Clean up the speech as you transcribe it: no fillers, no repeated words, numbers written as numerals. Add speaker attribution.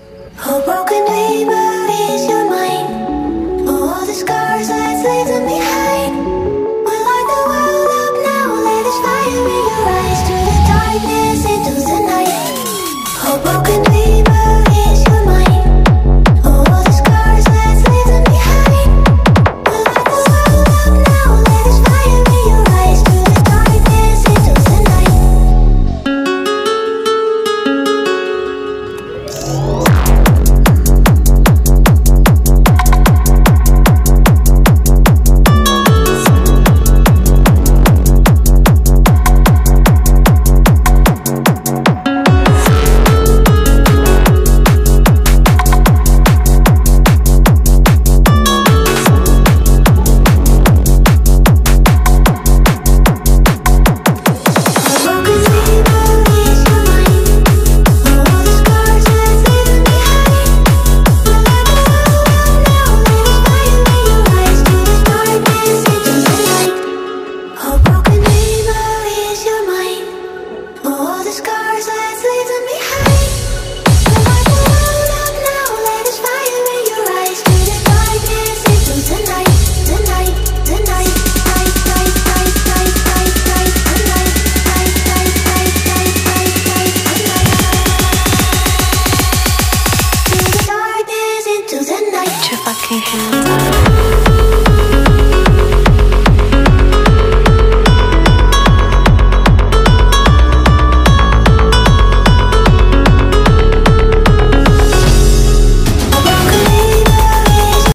Speaker 1: A broken dreamer is your mind. All the scars let's leave them behind. We light the world up now, let us fire in your eyes. Through the darkness into the night. A broken dreamer is your mind. All the scars let's leave them behind. We light the world up now, let us fire in your eyes. Through the darkness into the night.